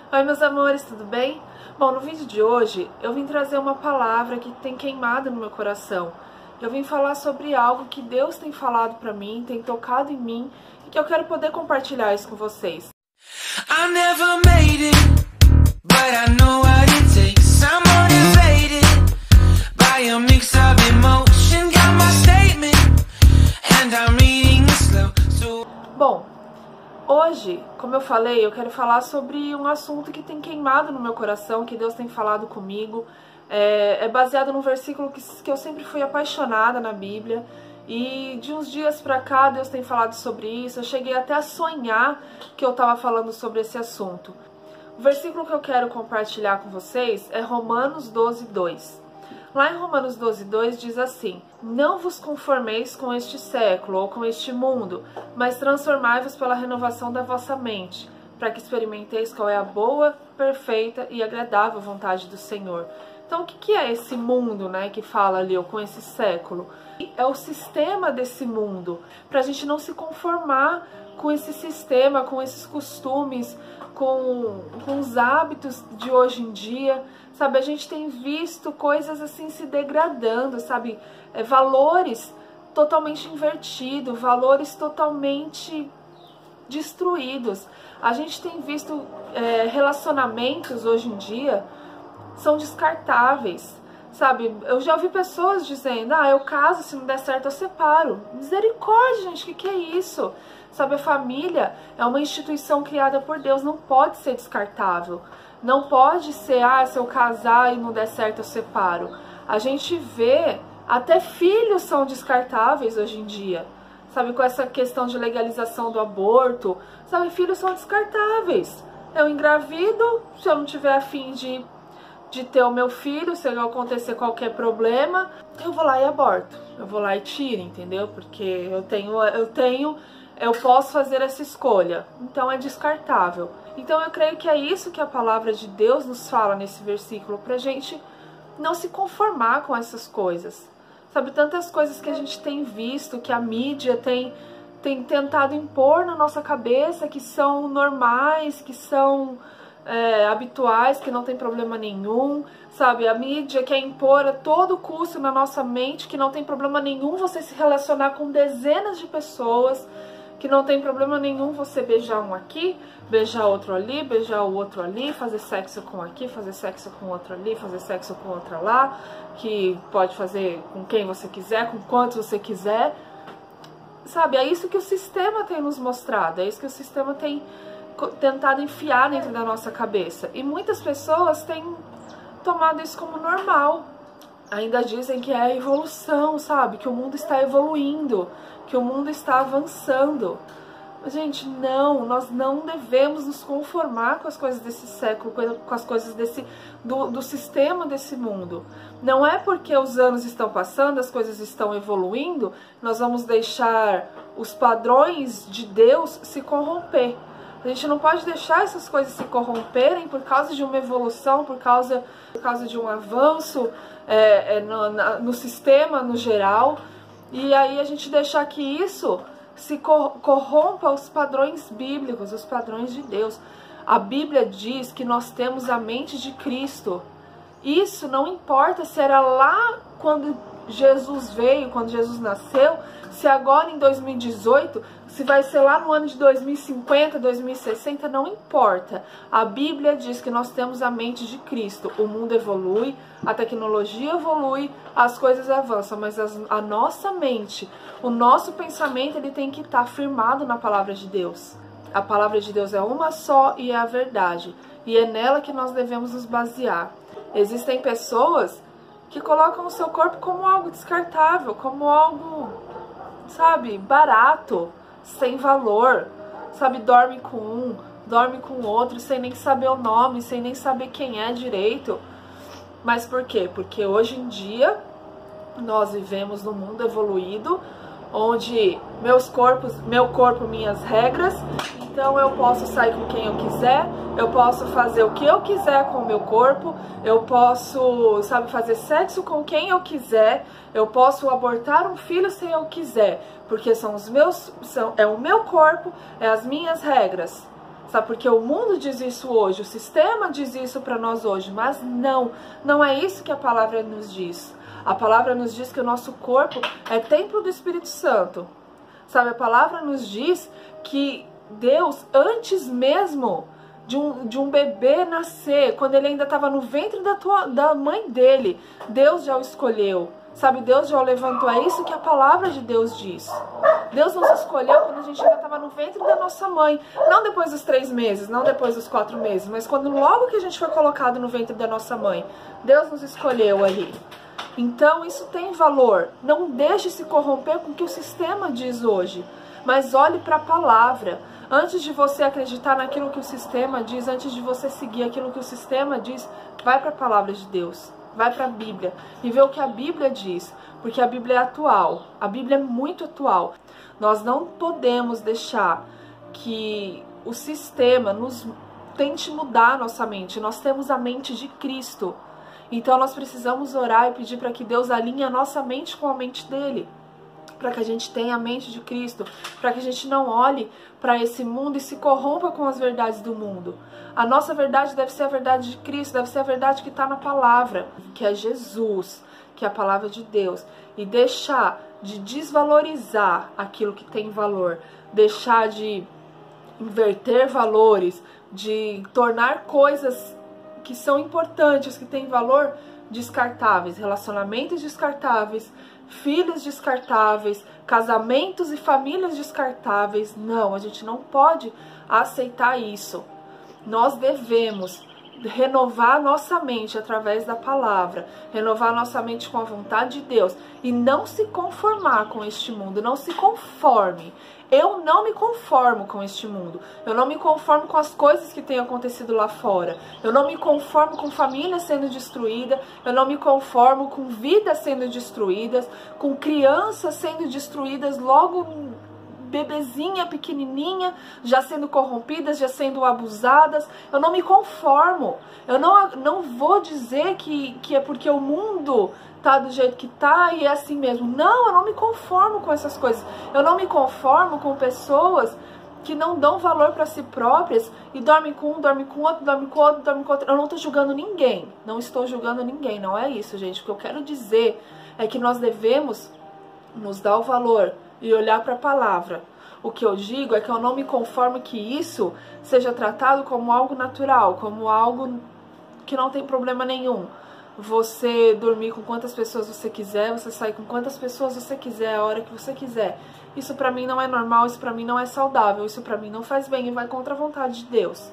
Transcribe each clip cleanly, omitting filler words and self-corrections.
Oi meus amores, tudo bem? Bom, no vídeo de hoje eu vim trazer uma palavra que tem queimado no meu coração. Eu vim falar sobre algo que Deus tem falado pra mim, tem tocado em mim e que eu quero poder compartilhar isso com vocês. I never made it, but I know what it takes. I'm motivated by a mix of emotion, got my statement and I'm reading slow. Bom, hoje, como eu falei, eu quero falar sobre um assunto que tem queimado no meu coração, que Deus tem falado comigo. É baseado num versículo que eu sempre fui apaixonada na Bíblia. E de uns dias pra cá, Deus tem falado sobre isso. Eu cheguei até a sonhar que eu estava falando sobre esse assunto. O versículo que eu quero compartilhar com vocês é Romanos 12:2. Lá em Romanos 12:2 diz assim: não vos conformeis com este século ou com este mundo, mas transformai-vos pela renovação da vossa mente, para que experimenteis qual é a boa, perfeita e agradável vontade do Senhor. Então, o que é esse mundo, né, que fala ali, ou com esse século? É o sistema desse mundo, para a gente não se conformar com esse sistema, com esses costumes, com os hábitos de hoje em dia, sabe? A gente tem visto coisas assim se degradando, sabe? Valores totalmente invertidos, valores totalmente destruídos. A gente tem visto relacionamentos hoje em dia são descartáveis, sabe? Eu já ouvi pessoas dizendo: ah, eu caso, se não der certo eu separo. Misericórdia, gente, que é isso? Sabe, a família é uma instituição criada por Deus, não pode ser descartável. Não pode ser, ah, se eu casar e não der certo eu separo. A gente vê, até filhos são descartáveis hoje em dia. Sabe, com essa questão de legalização do aborto, sabe, filhos são descartáveis. Eu engravido, se eu não tiver a fim de ter o meu filho, se acontecer qualquer problema, eu vou lá e aborto. Eu vou lá e tiro, entendeu? Porque eu posso fazer essa escolha. Então é descartável. Então eu creio que é isso que a palavra de Deus nos fala nesse versículo, pra gente não se conformar com essas coisas. Sabe, tantas coisas que a gente tem visto, que a mídia tem tentado impor na nossa cabeça, que são normais, que são habituais, que não tem problema nenhum, sabe? A mídia quer impor a todo custo na nossa mente que não tem problema nenhum você se relacionar com dezenas de pessoas, que não tem problema nenhum você beijar um aqui, beijar outro ali, beijar o outro ali, fazer sexo com aqui, fazer sexo com outro ali, fazer sexo com outra lá, que pode fazer com quem você quiser, com quantos você quiser, sabe? É isso que o sistema tem nos mostrado, é isso que o sistema tem tentado enfiar dentro da nossa cabeça. E muitas pessoas têm tomado isso como normal. Ainda dizem que é a evolução, sabe? Que o mundo está evoluindo, que o mundo está avançando. Mas, gente, não, nós não devemos nos conformar com as coisas desse século, com as coisas do sistema desse mundo. Não é porque os anos estão passando, as coisas estão evoluindo, nós vamos deixar os padrões de Deus se corromper. A gente não pode deixar essas coisas se corromperem por causa de uma evolução, por causa de um avanço no sistema no geral. E aí a gente deixar que isso se corrompa os padrões bíblicos, os padrões de Deus. A Bíblia diz que nós temos a mente de Cristo. Isso não importa se era lá quando Jesus veio, quando Jesus nasceu, se agora em 2018, se vai ser lá no ano de 2050, 2060, não importa. A Bíblia diz que nós temos a mente de Cristo. O mundo evolui, a tecnologia evolui, as coisas avançam, mas a nossa mente, o nosso pensamento, ele tem que estar firmado na palavra de Deus. A palavra de Deus é uma só e é a verdade. E é nela que nós devemos nos basear. Existem pessoas que colocam o seu corpo como algo descartável, como algo, sabe, barato, sem valor, sabe, dorme com um, dorme com outro, sem nem saber o nome, sem nem saber quem é direito. Mas por quê? Porque hoje em dia nós vivemos num mundo evoluído, onde meu corpo, minhas regras. Então eu posso sair com quem eu quiser, eu posso fazer o que eu quiser com o meu corpo, eu posso, sabe, fazer sexo com quem eu quiser, eu posso abortar um filho se eu quiser, porque é o meu corpo, é as minhas regras. sabe? Porque o mundo diz isso hoje, o sistema diz isso para nós hoje, mas não é isso que a palavra nos diz. A palavra nos diz que o nosso corpo é templo do Espírito Santo, sabe? A palavra nos diz que Deus, antes mesmo de um bebê nascer, quando ele ainda estava no ventre da mãe dele, Deus já o escolheu, sabe? Deus já o levantou. É isso que a palavra de Deus diz. Deus nos escolheu quando a gente ainda estava no ventre da nossa mãe. Não depois dos 3 meses, não depois dos 4 meses, mas quando logo que a gente foi colocado no ventre da nossa mãe. Deus nos escolheu ali. Então isso tem valor. Não deixe se corromper com o que o sistema diz hoje, mas olhe para a palavra. Antes de você acreditar naquilo que o sistema diz, antes de você seguir aquilo que o sistema diz, vai para a palavra de Deus, vai para a Bíblia e vê o que a Bíblia diz, porque a Bíblia é atual, a Bíblia é muito atual. Nós não podemos deixar que o sistema nos tente mudar a nossa mente. Nós temos a mente de Cristo, então nós precisamos orar e pedir para que Deus alinhe a nossa mente com a mente dele, para que a gente tenha a mente de Cristo, para que a gente não olhe para esse mundo e se corrompa com as verdades do mundo. A nossa verdade deve ser a verdade de Cristo, deve ser a verdade que está na palavra, que é Jesus, que é a palavra de Deus. E deixar de desvalorizar aquilo que tem valor, deixar de inverter valores, de tornar coisas que são importantes, que têm valor, descartáveis, relacionamentos descartáveis, filhos descartáveis, casamentos e famílias descartáveis. Não, a gente não pode aceitar isso. Nós devemos renovar nossa mente através da palavra, renovar nossa mente com a vontade de Deus e não se conformar com este mundo, não se conforme. Eu não me conformo com este mundo, eu não me conformo com as coisas que têm acontecido lá fora, eu não me conformo com família sendo destruída, eu não me conformo com vidas sendo destruídas, com crianças sendo destruídas logo bebezinha, pequenininha, já sendo corrompidas, já sendo abusadas. Eu não me conformo. Eu não vou dizer que é porque o mundo tá do jeito que tá e é assim mesmo. Não, eu não me conformo com essas coisas. Eu não me conformo com pessoas que não dão valor para si próprias e dormem com um, dormem com outro, dormem com outro, dormem com outro. Eu não tô julgando ninguém. Não estou julgando ninguém. Não é isso, gente. O que eu quero dizer é que nós devemos nos dar o valor e olhar para a palavra. O que eu digo é que eu não me conformo que isso seja tratado como algo natural, como algo que não tem problema nenhum. Você dormir com quantas pessoas você quiser, você sair com quantas pessoas você quiser, a hora que você quiser. Isso pra mim não é normal, isso pra mim não é saudável, isso pra mim não faz bem e vai contra a vontade de Deus.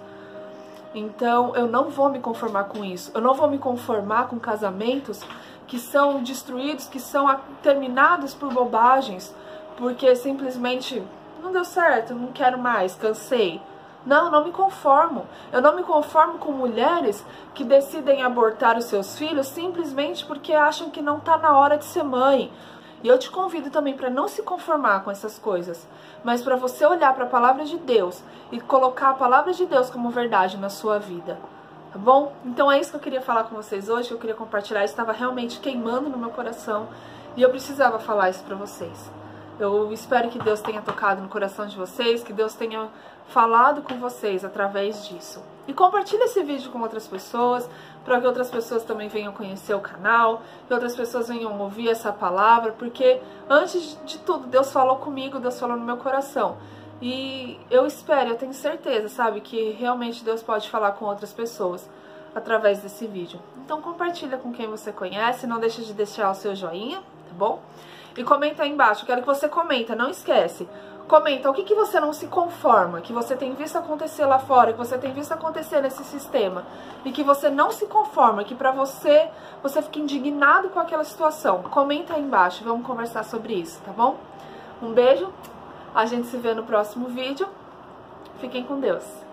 Então eu não vou me conformar com isso. Eu não vou me conformar com casamentos que são destruídos, que são terminados por bobagens, porque simplesmente não deu certo, não quero mais, cansei. Não, não me conformo. Eu não me conformo com mulheres que decidem abortar os seus filhos simplesmente porque acham que não está na hora de ser mãe. E eu te convido também para não se conformar com essas coisas, mas para você olhar para a palavra de Deus e colocar a palavra de Deus como verdade na sua vida. Tá bom? Então é isso que eu queria falar com vocês hoje, que eu queria compartilhar. Estava realmente queimando no meu coração e eu precisava falar isso para vocês. Eu espero que Deus tenha tocado no coração de vocês, que Deus tenha falado com vocês através disso. E compartilhe esse vídeo com outras pessoas, para que outras pessoas também venham conhecer o canal, que outras pessoas venham ouvir essa palavra, porque antes de tudo, Deus falou comigo, Deus falou no meu coração. E eu espero, eu tenho certeza, sabe, que realmente Deus pode falar com outras pessoas através desse vídeo. Então compartilha com quem você conhece, não deixa de deixar o seu joinha, tá bom? E comenta aí embaixo, quero que você comenta, não esquece. Comenta o que você não se conforma, que você tem visto acontecer lá fora, que você tem visto acontecer nesse sistema, e que você não se conforma, que pra você fica indignado com aquela situação. Comenta aí embaixo, vamos conversar sobre isso, tá bom? Um beijo, a gente se vê no próximo vídeo. Fiquem com Deus.